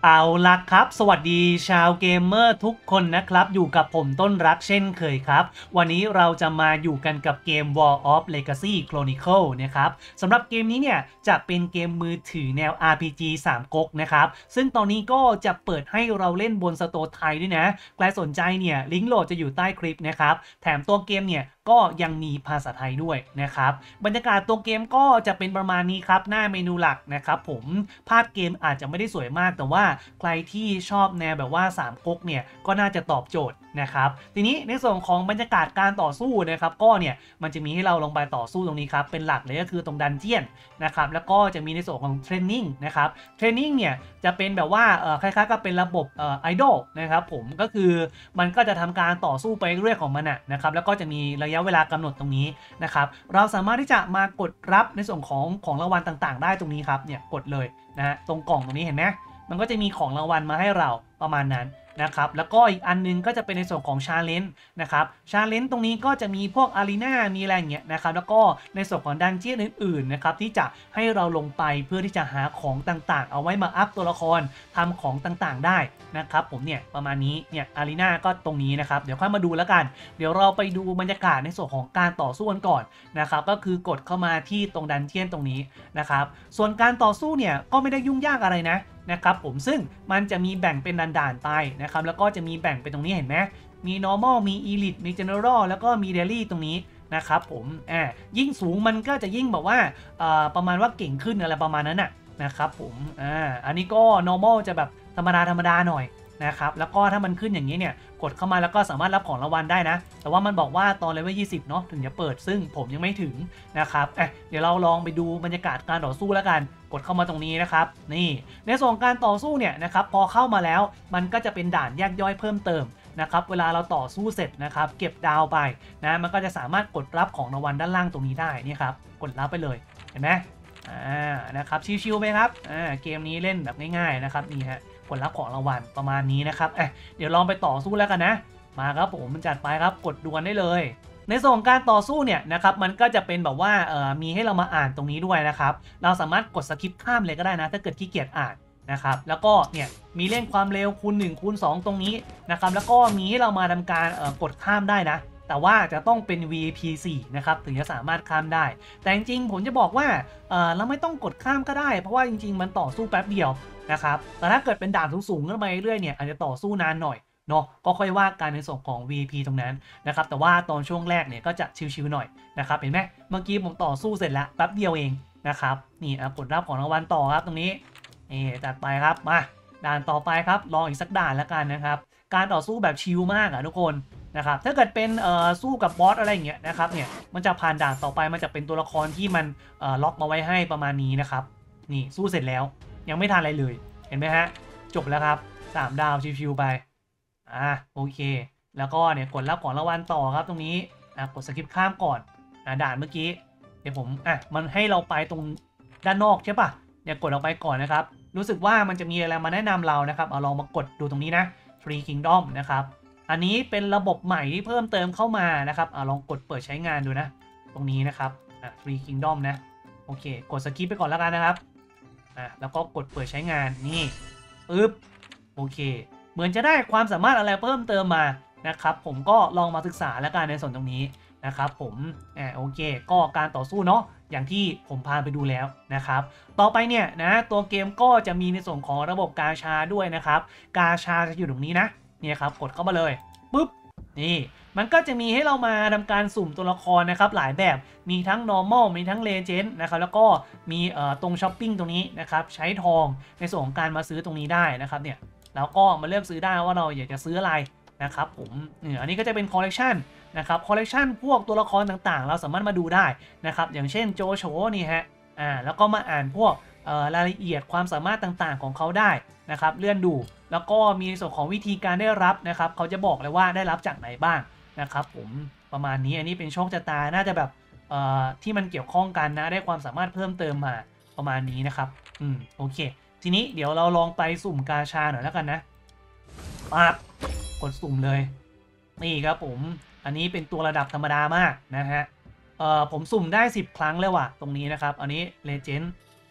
เอาล่ะครับสวัสดีชาวเกมเมอร์ทุกคนนะครับอยู่กับผมต้นรักเช่นเคยครับวันนี้เราจะมาอยู่กันกับเกม War of Legacy Chronicle นะครับสำหรับเกมนี้เนี่ยจะเป็นเกมมือถือแนว RPG 3ก๊กนะครับซึ่งตอนนี้ก็จะเปิดให้เราเล่นบนสโตร์ไทยด้วยนะใครสนใจเนี่ยลิงก์โหลดจะอยู่ใต้คลิปนะครับแถมตัวเกมเนี่ยก็ยังมีภาษาไทยด้วยนะครับบรรยากาศตัวเกมก็จะเป็นประมาณนี้ครับหน้าเมนูหลักนะครับผมภาพเกมอาจจะไม่ได้สวยมากแต่ว่าใครที่ชอบแนวแบบว่า3ก๊กเนี่ยก็น่าจะตอบโจทย์นะครับทีนี้ในส่วนของบรรยากาศการต่อสู้นะครับก็เนี่ยมันจะมีให้เราลงไปต่อสู้ตรงนี้ครับเป็นหลักเลยก็คือตรงดันเจียนนะครับแล้วก็จะมีในส่วนของเทรนนิ่งนะครับเทรนนิ่งเนี่ยจะเป็นแบบว่าคล้ายๆกับเป็นระบบไอดอลนะครับผมก็คือมันก็จะทำการต่อสู้ไปเรื่อยของมันนะครับแล้วก็จะมีระยะเวลากำหนดตรงนี้นะครับเราสามารถที่จะมากดรับในส่วนของรางวัลต่างๆได้ตรงนี้ครับเนี่ยกดเลยนะฮะตรงกล่องตรงนี้เห็นไหมมันก็จะมีของรางวัลมาให้เราประมาณนั้นนะครับแล้วก็อีกอันนึงก็จะเป็นในส่วนของชาเลนจ์นะครับชาเลนจ์ตรงนี้ก็จะมีพวกอารีนามีอะไรอย่างเงี้ยนะครับแล้วก็ในส่วนของดันเจี้ยนอื่นๆนะครับที่จะให้เราลงไปเพื่อที่จะหาของต่างๆเอาไว้มาอัพตัวละครทำของต่างๆได้นะครับผมเนี่ยประมาณนี้เนี่ยอารีนาก็ตรงนี้นะครับเดี๋ยวค่อยมาดูแล้วกันเดี๋ยวเราไปดูบรรยากาศในส่วนของการต่อสู้กันก่อนนะครับก็คือกดเข้ามาที่ตรงดันเจี้ยนตรงนี้นะครับส่วนการต่อสู้เนี่ยก็ไม่ได้ยุ่งยากอะไรนะครับผมซึ่งมันจะมีแบ่งเป็นด่านๆไปนะครับแล้วก็จะมีแบ่งเป็นตรงนี้เห็นไหมมี normal มี elite มี general แล้วก็มี daily ตรงนี้นะครับผมยิ่งสูงมันก็จะยิ่งแบบว่าประมาณว่าเก่งขึ้นอะไรประมาณนั้นนะครับผมอันนี้ก็ normal จะแบบธรรมดาหน่อยนะครับแล้วก็ถ้ามันขึ้นอย่างนี้เนี่ยกดเข้ามาแล้วก็สามารถรับของรางวัลได้นะแต่ว่ามันบอกว่าตอนเลเวล20เนาะถึงจะเปิดซึ่งผมยังไม่ถึงนะครับเดี๋ยวเราลองไปดูบรรยากาศการต่อสู้แล้วกันกดเข้ามาตรงนี้นะครับนี่ในส่วนการต่อสู้เนี่ยนะครับพอเข้ามาแล้วมันก็จะเป็นด่านแยกย่อยเพิ่มเติมนะครับเวลาเราต่อสู้เสร็จนะครับเก็บดาวไปนะมันก็จะสามารถกดรับของรางวัลด้านล่างตรงนี้ได้นี่ครับกดรับไปเลยเห็นไหมนะครับชิวๆไปครับเกมนี้เล่นแบบง่ายๆนะครับนี่ฮะผลลัพธ์ของรางวัลประมาณนี้นะครับเดี๋ยวลองไปต่อสู้แล้วกันนะมาครับผมมันจัดไปครับกดดวลได้เลยในส่วนของการต่อสู้เนี่ยนะครับมันก็จะเป็นแบบว่ามีให้เรามาอ่านตรงนี้ด้วยนะครับเราสามารถกดสคิปข้ามเลยก็ได้นะถ้าเกิดขี้เกียจอ่านนะครับแล้วก็เนี่ยมีเร่งความเร็วคูณ1คูณ2ตรงนี้นะครับแล้วก็มีให้เรามาทำการกดข้ามได้นะแต่ว่าจะต้องเป็น VIP 4นะครับถึงจะสามารถข้ามได้แต่จริงๆผมจะบอกว่าเราไม่ต้องกดข้ามก็ได้เพราะว่าจริงๆมันต่อสู้แป๊บเดียวนะครับแต่ถ้าเกิดเป็นด่านสูงๆขึ้นไปเรื่อยเนี่ยอาจจะต่อสู้นานหน่อยเนาะก็ค่อยว่ากันในส่วนของ VIP ตรงนั้นนะครับแต่ว่าตอนช่วงแรกเนี่ยก็จะชิวๆหน่อยนะครับเห็นไหมเมื่อกี้ผมต่อสู้เสร็จแล้วแป๊บเดียวเองนะครับนี่กดรับของรางวัลต่อครับตรงนี้จัดไปครับมาด่านต่อไปครับลองอีกสักด่านแล้วกันนะครับการต่อสู้แบบชิลมากทุกคนนะครับถ้าเกิดเป็นสู้กับบอสอะไรอย่างเงี้ยนะครับเนี่ยมันจะผ่านด่านต่อไปมันจะเป็นตัวละครที่มันล็อกมาไว้ให้ประมาณนี้นะครับนี่สู้เสร็จแล้วยังไม่ทันอะไรเลยเห็นไหมฮะจบแล้วครับ3 ดาวชิวๆไปโอเคแล้วก็เนี่ยกดรับของรางวัลต่อครับตรงนี้กดสกิปข้ามก่อนด่านเมื่อกี้เดี๋ยวผมมันให้เราไปตรงด้านนอกใช่ปะเนี่ยกดออกไปก่อนนะครับรู้สึกว่ามันจะมีอะไรมาแนะนำเรานะครับเอาลองมากดดูตรงนี้นะ Free Kingdom นะครับอันนี้เป็นระบบใหม่ที่เพิ่มเติมเข้ามานะครับลองกดเปิดใช้งานดูนะตรงนี้นะครับFree Kingdom นะโอเคกดสกิปไปก่อนแล้วกันนะครับแล้วก็กดเปิดใช้งานนี่ปึ๊บโอเคเหมือนจะได้ความสามารถอะไรเพิ่มเติมมานะครับผมก็ลองมาศึกษาแล้วกันในส่วนตรงนี้นะครับผมโอเคก็การต่อสู้เนาะอย่างที่ผมพาไปดูแล้วนะครับต่อไปเนี่ยนะตัวเกมก็จะมีในส่วนของระบบกาชาด้วยนะครับกาชาจะอยู่ตรงนี้นะเนี่ยครับกดเข้ามาเลยปุ๊บนี่มันก็จะมีให้เรามาทำการสุ่มตัวละครนะครับหลายแบบมีทั้ง normal มีทั้ง legend นะครับแล้วก็มีตรงช้อปปิ้งตรงนี้นะครับใช้ทองในส่วนของการมาซื้อตรงนี้ได้นะครับเนี่ยแล้วก็มาเลือกซื้อได้ว่าเราอยากจะซื้ออะไรนะครับผมอันนี้ก็จะเป็นคอลเลกชันนะครับคอลเลกชันพวกตัวละครต่างๆเราสามารถมาดูได้นะครับอย่างเช่นโจโฉนี่ฮะแล้วก็มาอ่านพวกรายละเอียดความสามารถต่างๆของเขาได้นะครับเลื่อนดูแล้วก็มีในส่วนของวิธีการได้รับนะครับเขาจะบอกเลยว่าได้รับจากไหนบ้างนะครับผมประมาณนี้อันนี้เป็นโชคชะตาน่าจะแบบที่มันเกี่ยวข้องกันนะได้ความสามารถเพิ่มเติมมาประมาณนี้นะครับโอเคทีนี้เดี๋ยวเราลองไปสุ่มกาชาหน่อยแล้วกันนะปั๊บกดสุ่มเลยนี่ครับผมอันนี้เป็นตัวระดับธรรมดามากนะฮะผมสุ่มได้10 ครั้งเลยว่ะตรงนี้นะครับอันนี้ Legend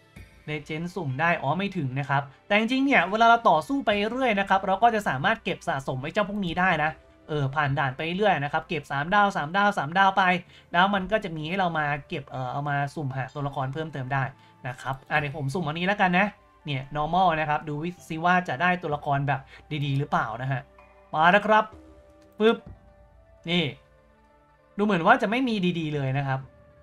เลเจนด์สุ่มได้อ๋อไม่ถึงนะครับแต่จริงๆเนี่ยเวลาเราต่อสู้ไปเรื่อยนะครับเราก็จะสามารถเก็บสะสมไว้เจ้าพวกนี้ได้นะผ่านด่านไปเรื่อยนะครับเก็บ3 ดาว3 ดาว3 ดาวไปแล้วมันก็จะมีให้เรามาเก็บเอามาสุ่มหาตัวละครเพิ่มเติมได้นะครับเดี๋ยวผมสุ่มอันนี้แล้วกันนะเนี่ย normal นะครับดูซิว่าจะได้ตัวละครแบบดีๆหรือเปล่านะฮะมาแล้วครับปึ๊บนี่ดูเหมือนว่าจะไม่มีดีๆเลยนะครับ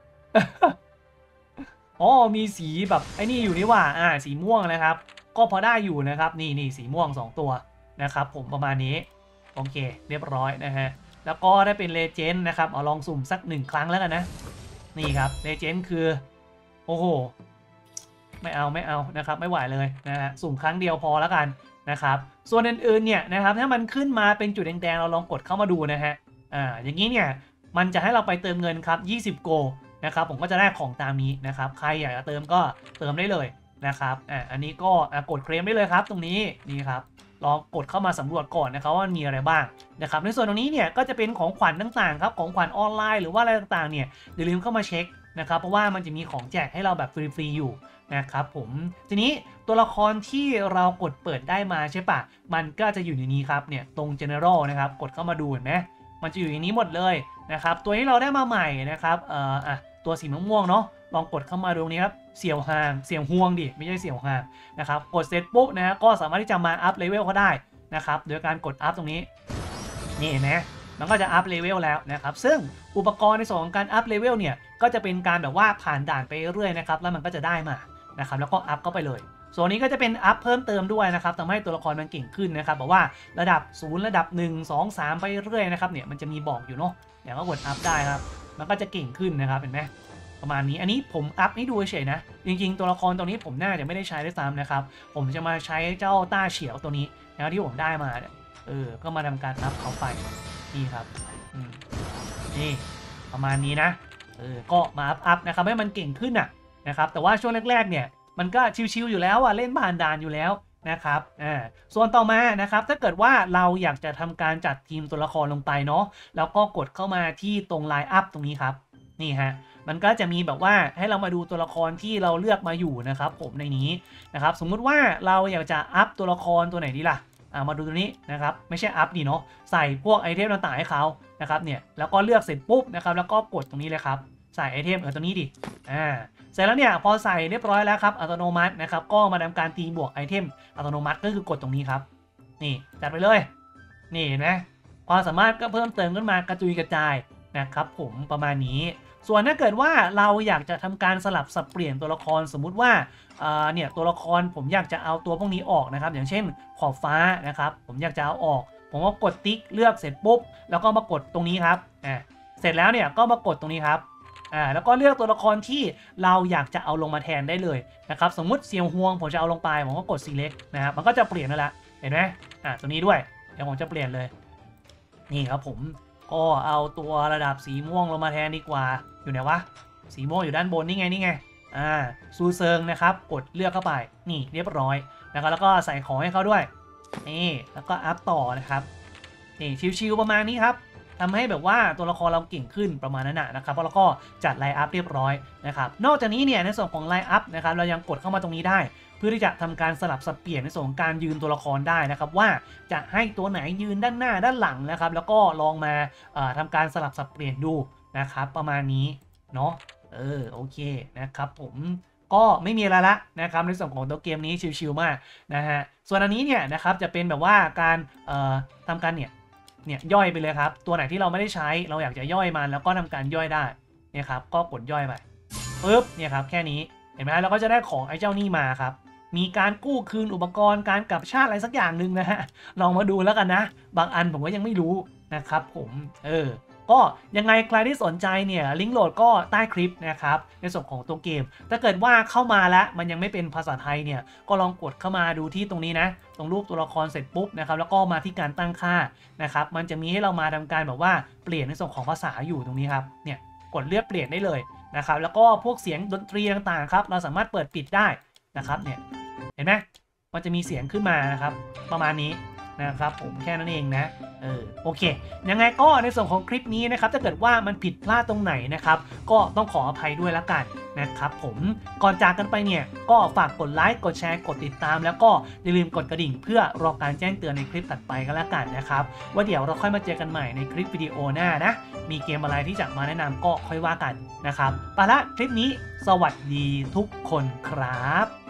อ๋อมีสีแบบไอ้นี่อยู่นี่ว่าสีม่วงนะครับก็พอได้อยู่นะครับนี่สีม่วง2ตัวนะครับผมประมาณนี้โอเคเรียบร้อยนะฮะแล้วก็ได้เป็นเลเจนด์นะครับเอาลองสุ่มสัก1 ครั้งแล้วกันนะนี่ครับเลเจนด์คือโอ้โหไม่เอานะครับไม่ไหวเลยนะฮะสุ่มครั้งเดียวพอแล้วกันนะครับส่วนอื่นๆเนี่ยนะครับถ้ามันขึ้นมาเป็นจุดแดงๆเราลองกดเข้ามาดูนะฮะอย่างนี้เนี่ยมันจะให้เราไปเติมเงินครับ20 โกนะครับผมก็จะได้ของตามนี้นะครับใครอยากจะเติมก็เติมได้เลยนะครับอันนี้ก็กดเคลมได้เลยครับตรงนี้นี่ครับลองกดเข้ามาสำรวจก่อนนะครับว่ามันมีอะไรบ้างนะครับในส่วนตรงนี้เนี่ยก็จะเป็นของขวัญต่างๆครับของขวัญออนไลน์หรือว่าอะไรต่างๆเนี่ยอย่าลืมเข้ามาเช็คนะครับเพราะว่ามันจะมีของแจกให้เราแบบฟรีๆอยู่นะครับผมทีนี้ตัวละครที่เรากดเปิดได้มาใช่ปะมันก็จะอยู่ในนี้ครับเนี่ยตรง general นะครับกดเข้ามาดูเห็นไหมมันจะอยู่ในนี้หมดเลยนะครับตัวที่เราได้มาใหม่นะครับตัวสีม่วงเนาะลองกดเข้ามาตรงนี้ครับเสี่ยวหางเสี่ยวห่วงดิไม่ใช่เสี่ยวหางนะครับกดเสร็จปุ๊บนะฮะก็สามารถที่จะมาอัพเลเวลเขาได้นะครับโดยการกดอัพตรงนี้นี่เห็นไหมมันก็จะอัพเลเวลแล้วนะครับซึ่งอุปกรณ์ในส่วนของการอัพเลเวลเนี่ยก็จะเป็นการแบบว่าผ่านด่านไปเรื่อยนะครับแล้วมันก็จะได้มานะครับแล้วก็อัพเข้าไปเลยส่วนนี้ก็จะเป็นอัพเพิ่มเติมด้วยนะครับทำให้ตัวละครมันเก่งขึ้นนะครับบอกว่าระดับ0ระดับ1 2 3ไปเรื่อยนะครับเนี่ยมันจะมีบอกอยู่เนาะเดี๋ยวก็กดอัพได้ครับมันก็จะเก่งขึ้นนะครับเห็นไหมประมาณนี้อันนี้ผมอัพให้ดูเฉยๆนะจริงๆตัวละครตัวนี้ผมน่าจะไม่ได้ใช้ด้วยซ้ำนะครับผมจะมาใช้เจ้าต้าเฉียวตัวนี้นะที่ผมได้มาเนี่ยก็มาทำการอัพเขาไปนี่ครับนี่ประมาณนี้นะก็มาอัพนะครับให้มันเก่งขึ้นนะครับแต่ว่าช่วงแรกๆเนี่ยมันก็ชิวๆอยู่แล้วเล่นผ่านด่านอยู่แล้วนะครับส่วนต่อมานะครับถ้าเกิดว่าเราอยากจะทำการจัดทีมตัวละครลงไปเนาะแล้วก็กดเข้ามาที่ตรงไลน์อัพตรงนี้ครับนี่ฮะมันก็จะมีแบบว่าให้เรามาดูตัวละครที่เราเลือกมาอยู่นะครับผมในนี้นะครับสมมุติว่าเราอยากจะอัพตัวละครตัวไหนดีล่ะมาดูตัวนี้นะครับไม่ใช่อัพดีเนาะใส่พวกไอเทมต่างๆให้เขานะครับเนี่ยแล้วก็เลือกเสร็จปุ๊บนะครับแล้วก็กดตรงนี้เลยครับใส่ไอเทมตัวนี้ดิเสร็จแล้วเนี่ยพอใส่เรียบร้อยแล้วครับอัตโนมัตินะครับก็มาทำการตีบวกไอเทมอัตโนมัติก็คือกดตรงนี้ครับนี่จัดไปเลยนี่เห็นไหมความสามารถก็เพิ่มเติมขึ้นมากระจุยกระจายนะครับผมประมาณนี้ส่วนถ้าเกิดว่าเราอยากจะทำการสลับสับเปลี่ยนตัวละครสมมุติว่าเนี่ยตัวละครผมอยากจะเอาตัวพวกนี้ออกนะครับอย่างเช่นขอบฟ้านะครับผมอยากจะเอาออกผมก็กดติ๊กเลือกเสร็จปุ๊บแล้วก็มากดตรงนี้ครับเสร็จแล้วเนี่ยก็มากดตรงนี้ครับแล้วก็เลือกตัวละครที่เราอยากจะเอาลงมาแทนได้เลยนะครับสมมุติเซียวฮวงผมจะเอาลงไปผมก็กด select นะครับมันก็จะเปลี่ยนนั่นแหละเห็นไหมตัวนี้ด้วยเดี๋ยวผมจะเปลี่ยนเลยนี่ครับผมก็เอาตัวระดับสีม่วงลงมาแทนดีกว่าอยู่ไหนวะสีม่วงอยู่ด้านบนนี่ไงซูเซิงนะครับกดเลือกเข้าไปนี่เรียบร้อยนะครับแล้วก็ใส่ของให้เขาด้วยนี่แล้วก็อัพต่อนะครับนี่ชิวๆประมาณนี้ครับทำให้แบบว่าตัวละครเราเก่งขึ้นประมาณนั้นนะครับแล้วก็จัดไลน์อัพเรียบร้อยนะครับนอกจากนี้เนี่ยในส่วนของไลน์อัพนะครับเรายังกดเข้ามาตรงนี้ได้เพื่อที่จะทำการสลับสับเปลี่ยนในส่วนของการยืนตัวละครได้นะครับว่าจะให้ตัวไหนยืนด้านหน้าด้านหลังนะครับแล้วก็ลองมาทำการสลับสับเปลี่ยนดูนะครับประมาณนี้เนาะโอเคนะครับผมก็ไม่มีอะไรละนะครับในส่วนของตัวเกมนี้ชิวๆมากนะฮะส่วนอันนี้เนี่ยนะครับจะเป็นแบบว่าการทำการเนี่ยย่อยไปเลยครับตัวไหนที่เราไม่ได้ใช้เราอยากจะย่อยมันแล้วก็ทำการย่อยได้เนี่ยครับก็กดย่อยไปปึ๊บเนี่ยครับแค่นี้เห็นไหมเราก็จะได้ของไอ้เจ้านี่มาครับมีการกู้คืนอุปกรณ์การกลับชาติอะไรสักอย่างหนึ่งนะฮะลองมาดูแล้วกันนะบางอันผมก็ยังไม่รู้นะครับผมก็ยังไงใครที่สนใจเนี่ยลิงก์โหลดก็ใต้คลิปนะครับในส่วนของตัวเกมถ้าเกิดว่าเข้ามาแล้วมันยังไม่เป็นภาษาไทยเนี่ยก็ลองกดเข้ามาดูที่ตรงนี้นะตรงรูปตัวละครเสร็จปุ๊บนะครับแล้วก็มาที่การตั้งค่านะครับมันจะมีให้เรามาทำการแบบว่าเปลี่ยนในส่วนของภาษาอยู่ตรงนี้ครับเนี่ยกดเลือกเปลี่ยนได้เลยนะครับแล้วก็พวกเสียงดนตรีต่างๆครับเราสามารถเปิดปิดได้นะครับเนี่ยเห็นไหมมันจะมีเสียงขึ้นมานะครับประมาณนี้นะครับผมแค่นั้นเองนะโอเคยังไงก็ในส่วนของคลิปนี้นะครับถ้าเกิดว่ามันผิดพลาดตรงไหนนะครับก็ต้องขออภัยด้วยละกันนะครับผมก่อนจากกันไปเนี่ยก็ฝากกดไลค์กดแชร์กดติดตามแล้วก็อย่าลืมกดกระดิ่งเพื่อรอการแจ้งเตือนในคลิปถัดไปก็แล้วกันนะครับว่าเดี๋ยวเราค่อยมาเจอกันใหม่ในคลิปวิดีโอหน้านะมีเกมอะไรที่จะมาแนะนำก็ค่อยว่ากันนะครับไปละคลิปนี้สวัสดีทุกคนครับ